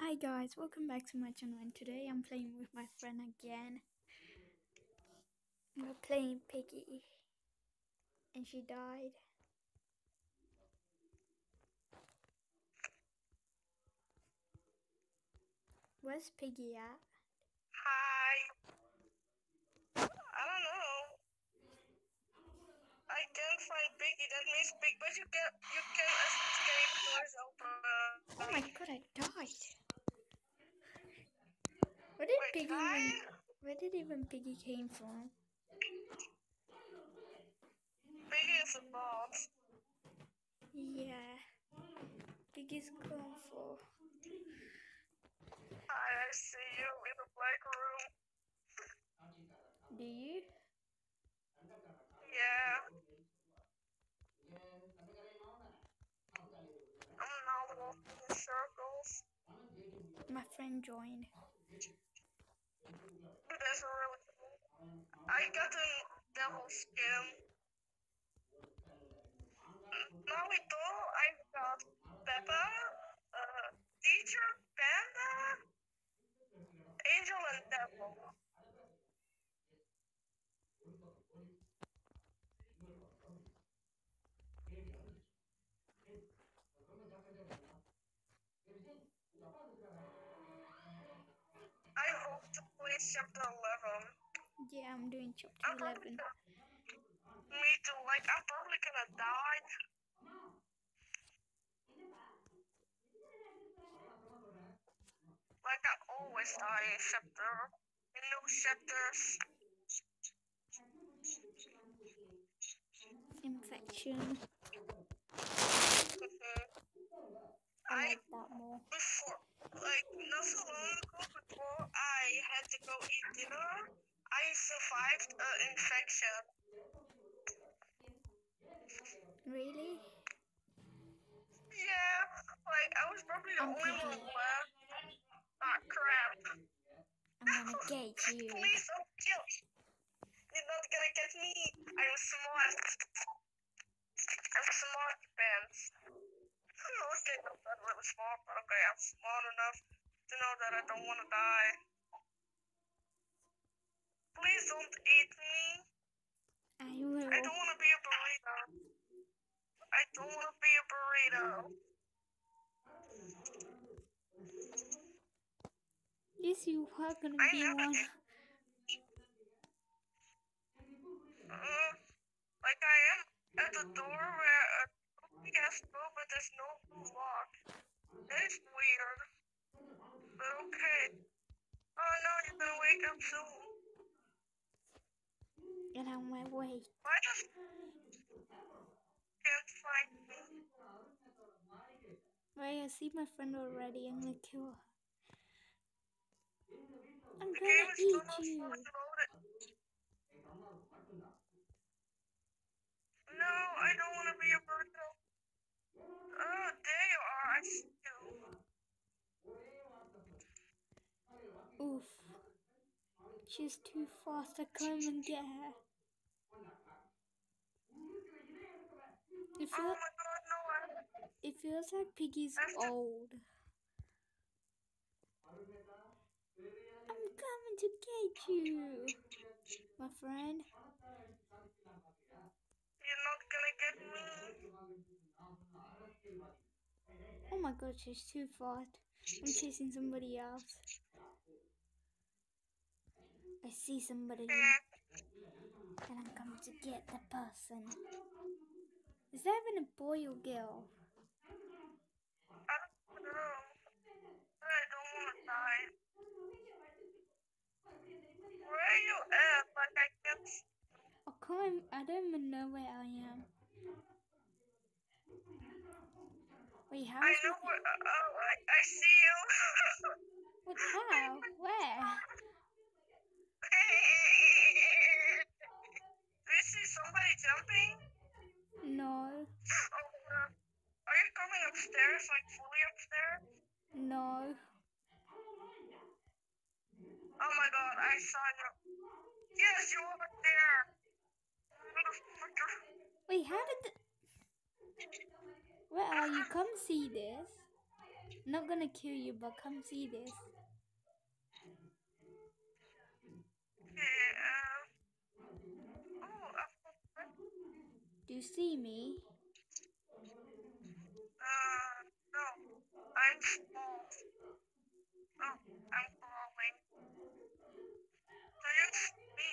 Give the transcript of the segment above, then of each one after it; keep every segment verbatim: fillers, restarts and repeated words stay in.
Hi guys, welcome back to my channel, and today I'm playing with my friend again. We're playing Piggy and she died. Where's Piggy at? Hi. I don't know. I can't find Piggy. That means Pig, but you can you can escape doors open. Oh my god, I died. Where did Wait, Piggy hi? even where did even Piggy came from? Piggy is a bot. Yeah. Piggy's gone for. Hi, I see you in the black room. Do you? Yeah. I'm now walking in circles. My friend joined. That's really cool. I got a devil skin. Now we do. I got Peppa, uh, teacher, panda, angel, and devil. I hope to play chapter eleven. Yeah, I'm doing chapter I'm probably eleven. gonna, me too, like, I'm probably gonna die. Like, I always die in chapter, in new chapters. Infection. Mhm. I I, like that more. before, like, not so long ago, before I had to go eat dinner, I survived an infection. Really? Yeah, like, I was probably the I'm only one Piggy. left. Ah, crap. I'm gonna get you. Please don't kill me. You're not gonna get me. I'm smart. I'm smart, pants. Okay, not that really smart, but okay, I'm smart enough to know that I don't want to die. Please don't eat me. I will. I don't want to be a burrito. I don't want to be a burrito. Yes, you are gonna I be never one. did. Uh, like I am at the door where a puppy has to go, but there's no blue lock. That is weird. But okay. Oh no, you're gonna wake up soon. Get out of my way. Why does can't find me? Right, I see my friend already. I'm gonna kill her. I'm The gonna game is still eat not you. fully loaded. No, I don't want to be a burrito. Oh, there you are. I see you. Oof. She's too fast. I can't even get her. It Oh feels, my god, no, I, it feels like Piggy's I have to. old. I'm coming to get you, my friend. You're not gonna get me. Oh my god, she's too fast. I'm chasing somebody else. I see somebody Yeah, and I'm coming to get the person. Is that even a boy or girl? I don't know. I don't want to die. Where are you at? Like, I can't. Oh, come on. I don't even know where I am. Wait, how I is my... know where. Uh, oh, I, I see you. What, how? Where? Do you see somebody jumping? No. Oh, uh, are you coming upstairs? Like, fully upstairs? No. Oh my god, I saw you. Yes, you over there. Motherfucker. Wait, how did... The... Where are you? Come see this. I'm not gonna kill you, but come see this. Okay, uh, oh, I forgot. Do you see me? Uh, no, I'm small. Oh, I'm crawling. Do you see me?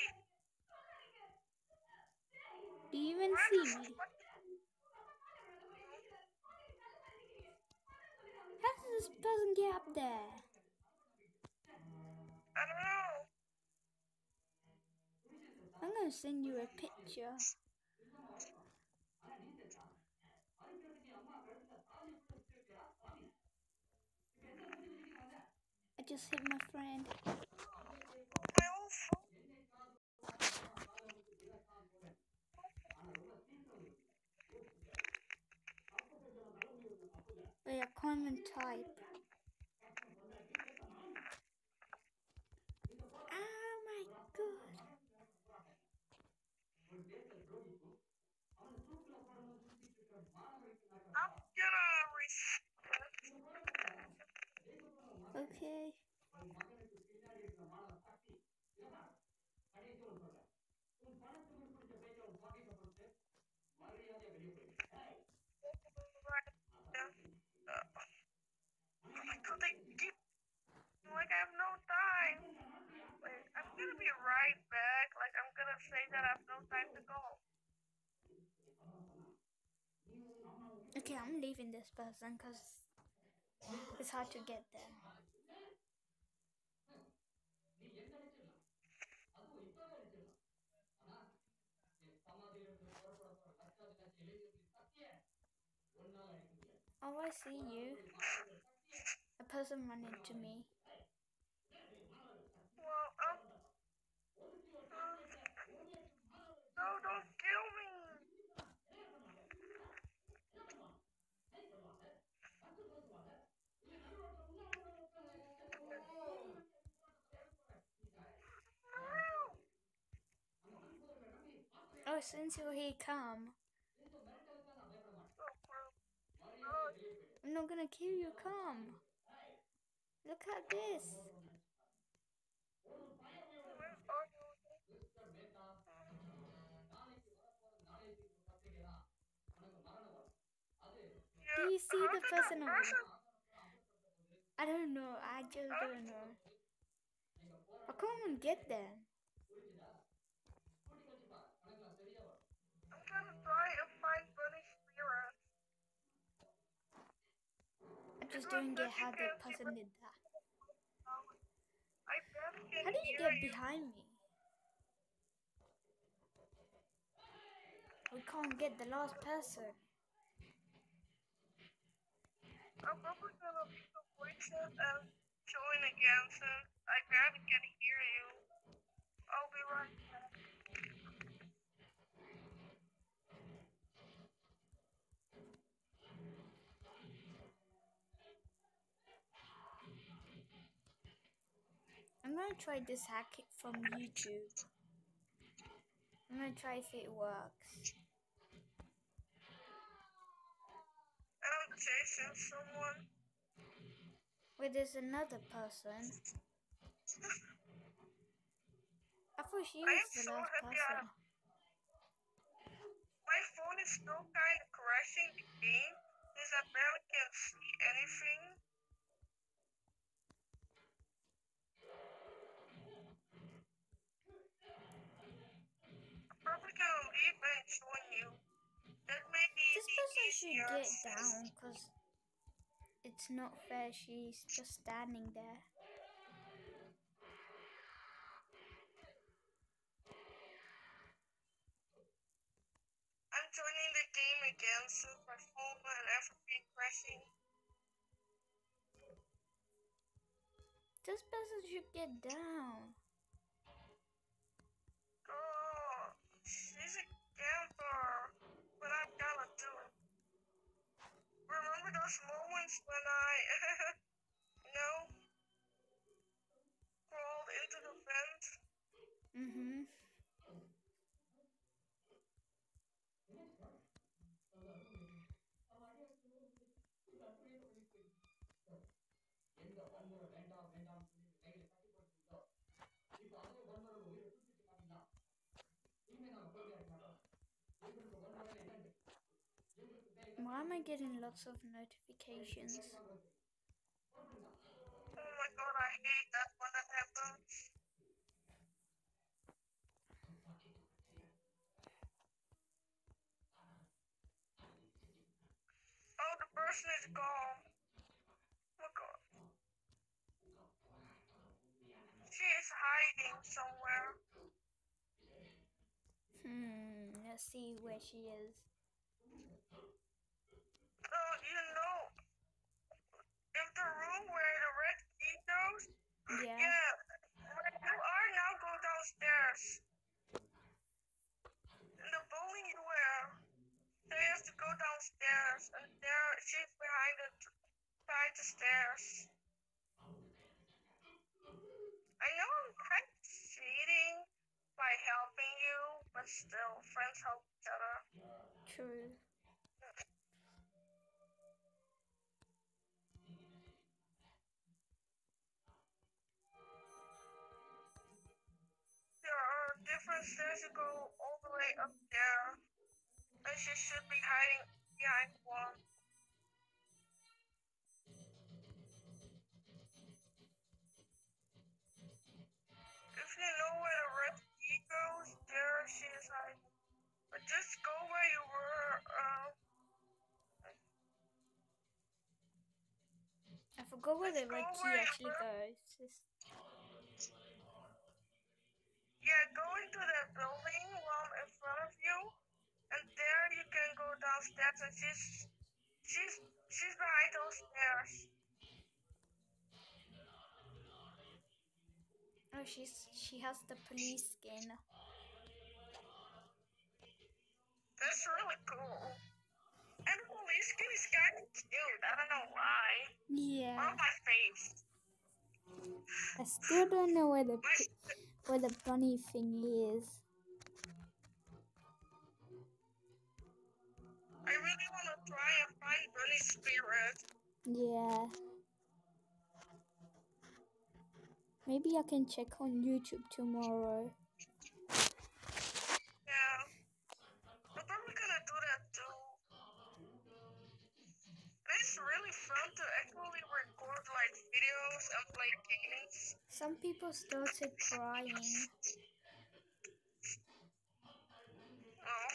Do you even Where see does me? what? How does this person get up there? I don't know. I'm gonna send you a picture. I just hit my friend. My own phone. Wait, I can't even type. Oh my god. I'm gonna reset. Okay. Right. Yeah. Uh, oh my god, they keep like I have no time. Wait, I'm gonna be right back. Like I'm gonna say that I have no time to go. Okay, I'm leaving this person because it's hard to get there. Oh, I see you. A person ran into me. Well, um, uh, no, don't kill me. No. Oh, since you're here, come. Oh, bro. Oh, I'm not gonna kill you, come. Look at this. where are you? Do Yeah. you see How the did that person over there? person? I don't know. I just Huh? don't know. I can't even get there. I'm gonna try and find Bunny Spirit. I It just was don't get that you how the can't see person my did that. phone. I barely can How did you hear get you. behind me? We can't get the last person. I'm probably gonna leave the voices and join again since I barely can hear you. I'll be right back. I'm gonna try this hack from YouTube. I'm gonna try if it works. I'm chasing someone. Wait, there's another person. I thought she I was am the so last happy I person. have. My phone is still kind of crashing the game since I barely can see anything. I'm probably gonna leave and join you. That may be This the person should easier. get down because it's not fair. She's just standing there. I'm joining the game again since my phone and everything crashing. This person should get down. Oh, she's a camper. What I'm gonna do? Remember those moments when I, you know, crawled into the vent? Mm-hmm. Why am I getting lots of notifications? Oh my god, I hate that when that happens. Oh, the person is gone. Oh my god. She is hiding somewhere. Hmm, let's see where she is. Oh, you know, if the room where the red key goes, Yeah. yeah, where you are now, go downstairs. In the building you were, they have to go downstairs, and there she's behind the behind the stairs. I know I'm kind of cheating by helping you, but still, friends help each other. True. There are different stairs to go all the way up there, and she should be hiding behind one. If you know where the red key goes, there she is hiding. But just go where you were. Um, I forgot where Let's the go red key where you actually were. goes. It's- Yeah, go into that building one in front of you, and there you can go downstairs, and she's she's she's behind those stairs. Oh, she's she has the police skin. That's really cool. And the police skin is kind of cute. I don't know why. Yeah. On my face. I still don't know where the My, where the bunny thingy is. I really want to try and find Bunny Spirit. Yeah. Maybe I can check on YouTube tomorrow. Yeah. I'm probably gonna do that too. It's really fun to actually record like videos and play games. Some people started crying. Oh.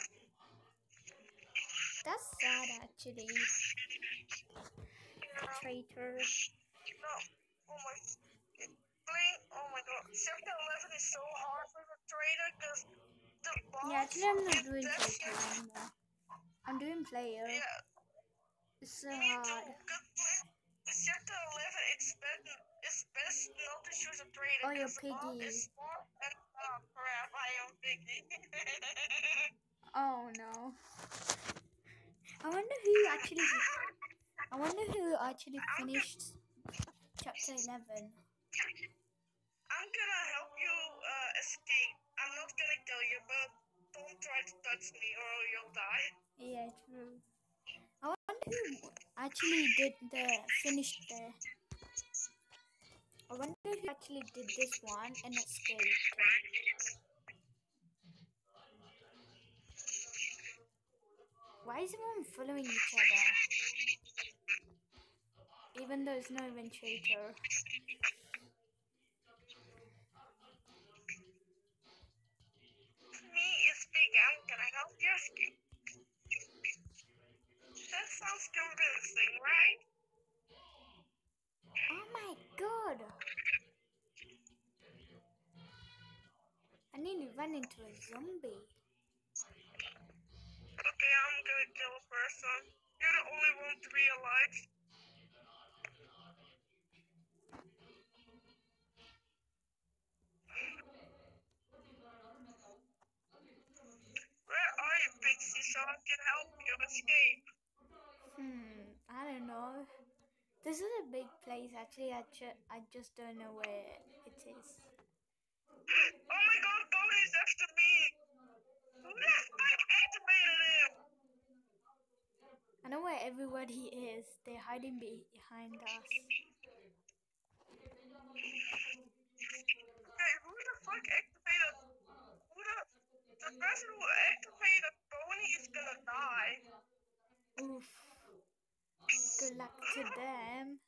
That's sad, actually. Yeah. Traitor. No. Oh my. Playing. Oh my god. Chapter eleven is so hard for the trader because the boss. Yeah, actually, I'm not is doing that traitor huge. anymore. I'm doing player. Yeah. It's so Me too. hard. Cause chapter eleven, it's best, it's best not to choose a trader Oh, you're because the boss is Piggy. smart and oh crap, I am Piggy. Oh no. I wonder who actually. I wonder who actually finished chapter eleven. I'm gonna help you uh, escape. I'm not gonna kill you, but don't try to touch me or you'll die. Yeah, true. I wonder who actually did the finished the. I wonder who actually did this one and escaped. Why is everyone following each other? Even though it's not even traitor. Me is big. I'm gonna help you escape. That sounds convincing, right? Oh my god! I nearly ran into a zombie. Okay, I'm gonna kill a person. You're the only one to be alive. Where are you, Pixie, so I can help you escape? Hmm, I don't know. This is a big place actually. I, ju- I just don't know where it is. Oh my god, Tony is next to me! Who the fuck activated him? I know where everybody is. They're hiding behind us. Okay, who the fuck activated? Who the. The person who activated Tony is gonna die. Oof. to them.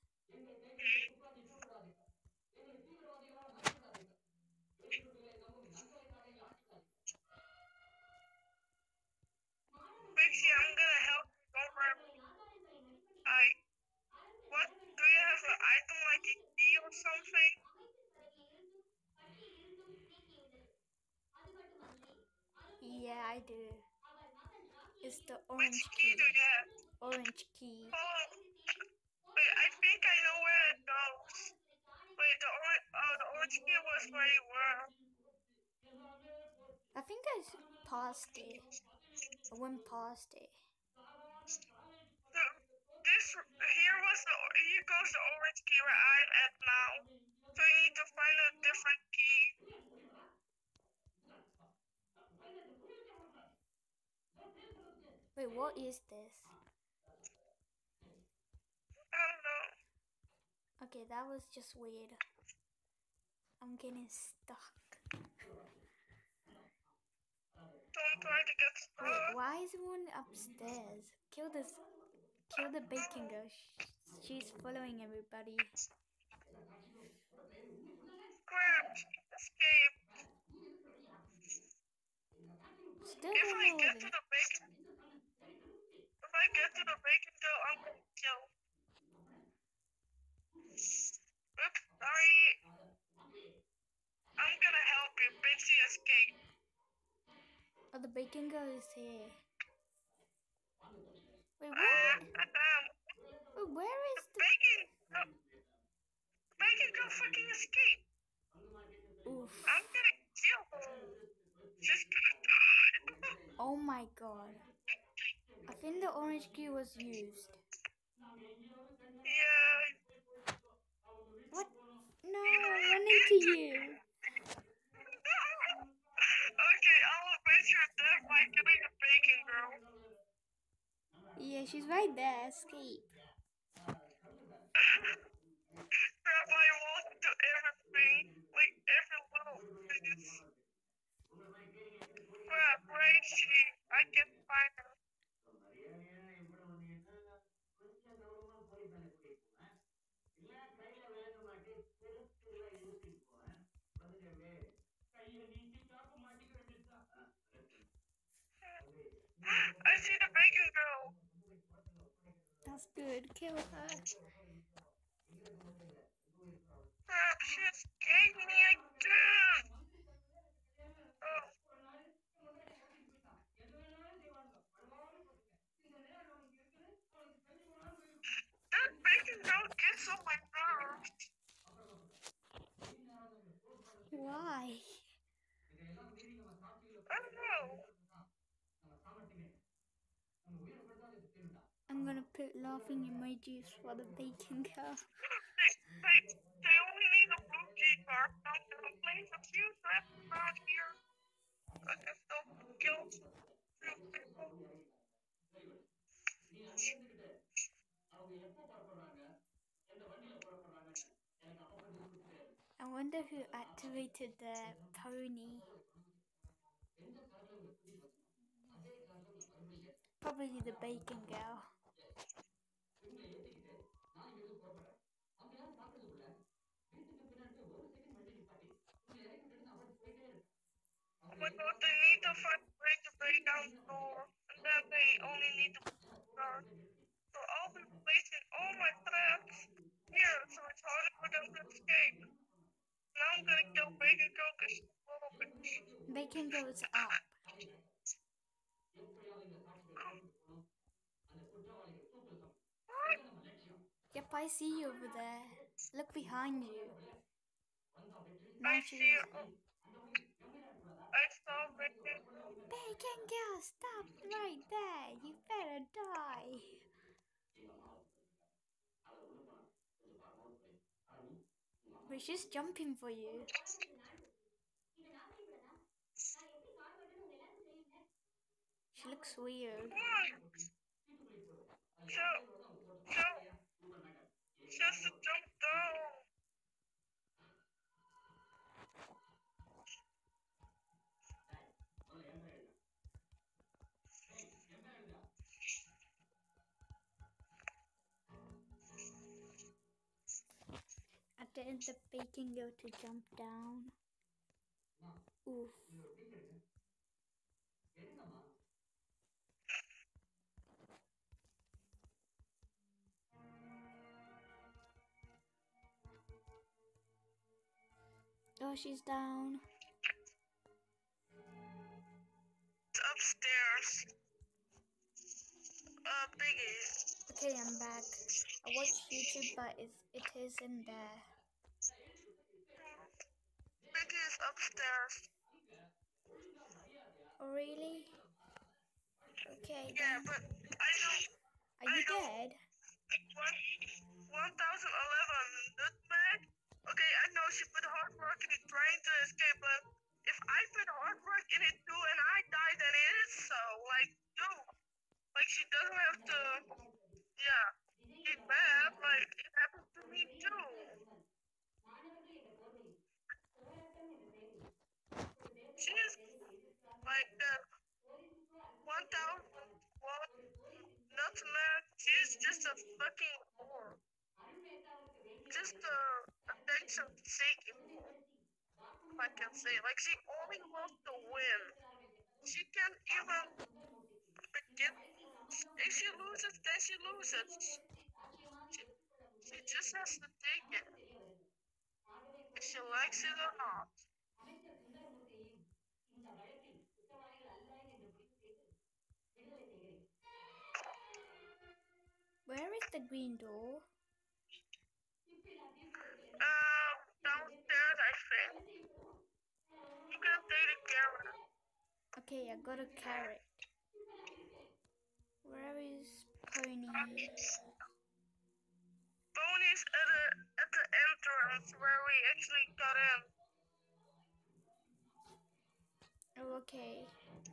Pixie, I'm gonna help you over. I. What? Do you have an item like a key or something? Yeah, I do. It's the Which orange key key. do you have? Orange key. Oh, wait, I think I know where it goes. Wait, the orange, oh, the orange key was where you were. I think I passed it. I went past it. So, this, here was the, here goes the orange key where I'm at now. So you need to find a different key. Wait, what is this? I don't know. Okay, that was just weird. I'm getting stuck. Don't try to get stuck. Wait, why is everyone upstairs? Kill this. Kill the bacon girl. She's following everybody. Crap, escape. Still If don't I know get the. to the bacon, if I get to the bacon girl, I'm gonna kill. Oops, sorry. I'm gonna help you. Pixie escape. Oh, the bacon girl is here. Wait, Ah, what? um, Wait, where is the? bacon. No, bacon girl fucking escape. Oof. I'm gonna kill her. She's gonna die. Oh my god. I think the orange key was used. Yeah. What? No, You I'm have running to entered. you. Okay, I'll avenge your death by killing the bacon girl. Yeah, she's right there. Escape. Crap, I walked to everything. Like every little piece. Crap, where is she? I can't find her. I see the bacon girl. That's good. Kill her. Crap, she escaped me again. Oh, that bacon girl gets on my nerves. Why? I don't know. I'm gonna put laughing emojis for the bacon girl. They, they, they only need a blue key card. I'm gonna play a few traps around here. I can still kill few people. I wonder who activated the pony. Probably the bacon girl. Oh my god, they need to find a way to break down the door. And then they only need to card. So I'll be placing all my traps here so it's harder for them to escape. Now I'm gonna kill Bacon Girl because she's a little bitch. Bacon girl is up. What? Yep, I see you over there. Look behind you. I Now see she's. it. I saw Bacon Girl. Bacon girl, stop right there. You better die. But she's jumping for you. She looks weird. Why? So, so, just to jump down. get the bacon girl to jump down. Oof. Oh, she's down. It's upstairs. Uh, Piggy. Okay, I'm back. I watched YouTube, but it's, it isn't there. Piggy is upstairs. Oh, really? Okay, Yeah, then. but I know. Are I you know. dead? One, one thousand eleven nutmeg. Okay, I know she put hard work in it trying to escape, but if I put hard work in it too and I die, then it is so. Like, dude. Like, she doesn't have to. Yeah. Be bad. Like, it happened to me too. She is like the one thousand one nutmeg. She's just a fucking whore. Just a attention seeking whore. If I can say. Like, she only wants to win. She can't even begin to lose. If she loses, then she loses. She, she just has to take it. If she likes it or not. Where is the green door? Um, downstairs, I think. You can take the camera. Okay, I got a carrot. Where is Pony? Pony's at the at the entrance where we actually got in. Oh, okay.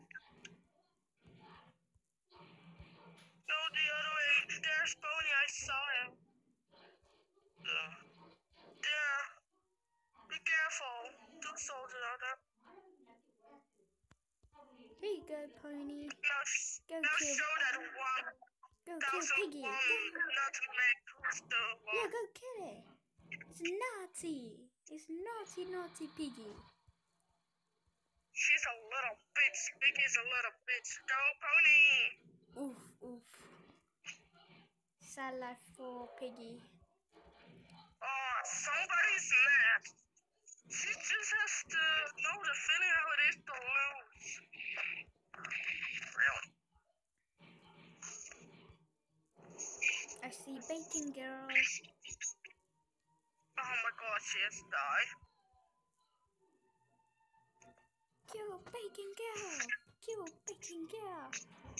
No, the other way. There's Pony. I saw him. Uh, there. Be careful. Two soldiers are there. Here you go, Pony. Now, Go now kill. show that one Go kill thousand Piggy. one Go. nutmeg who's the Yeah, one. go kill it. It's naughty. It's naughty, naughty Piggy. She's a little bitch. Piggy's a little bitch. Go, Pony. Oof, oof. Sad life for Piggy. Oh, somebody's mad. She just has to know the feeling how it is to lose. Really? I see Bacon Girl. Oh my god, she has died. Kill Bacon Girl. Kill Bacon Girl.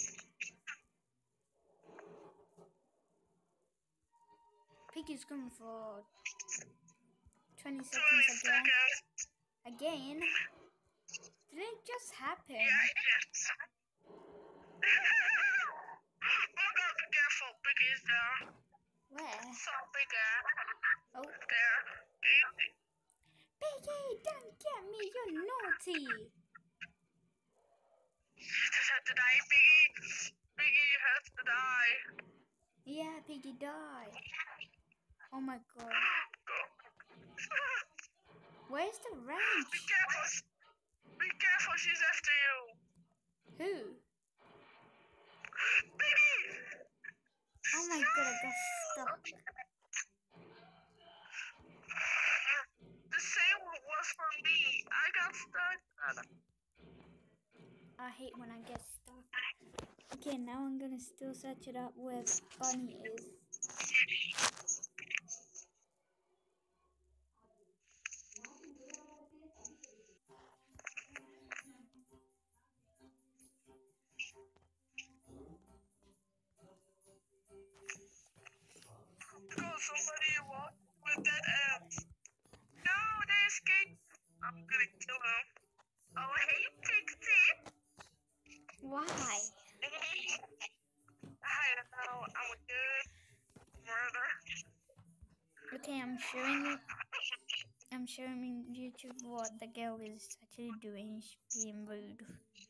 Piggy's going for twenty seconds twenty again. seconds. Again? Did it just happen? Yeah, it is. Oh god, be careful. Piggy's there. Where? So big ass. Oh. There. Easy. Piggy, don't get me, you're naughty. You just have to die, Piggy. Piggy, you have to die. Yeah, Piggy died. Oh my god. Go. Where's the Be wrench? careful. Be careful, she's after you. Who? Piggy! Oh my god, I got stuck. The same was for me. I got stuck. I hate when I get stuck. Okay, now I'm gonna still search it up where Bunny is. Go, somebody walk with that ant. No, they escaped. I'm gonna kill him. Oh, hey, Pixie. Why? I don't know. I'm a good murder. Okay, I'm showing you. I'm showing YouTube what the girl is actually doing. She's being rude.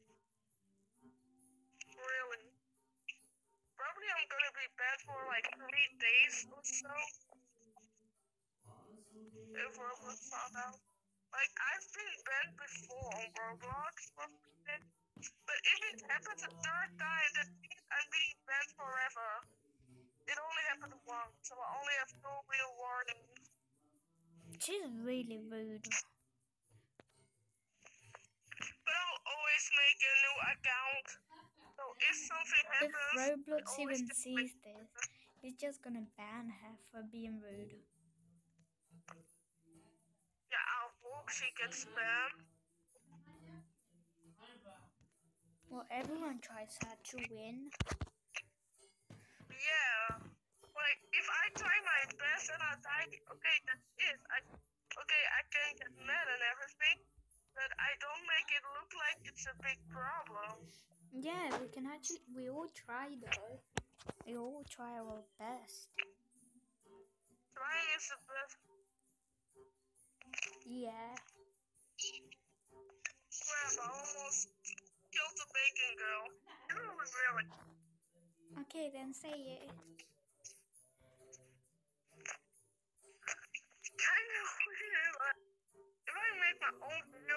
Really? Probably I'm gonna be bad for like three days or so. if Roblox found out. Like, I've been banned before on Roblox, but if it happens a third time, that means I'm being banned forever. It only happened once, so I only have no real warnings. She's really rude. But I'll always make a new account. So if something happens, if Roblox I always even just sees make- this, it's just gonna ban her for being rude. Yeah, our book, she gets spammed. Well, everyone tries hard to win. Yeah. Like, if I try my best and I die, okay, that's it. I, okay, I can get mad and everything, but I don't make it look like it's a big problem. Yeah, we can actually, we all try though. We all try our best. Trying is the best. Yeah. Crap, I almost killed the bacon girl. Really, really. Okay, then say it. Kind of weird. Like, if I make my own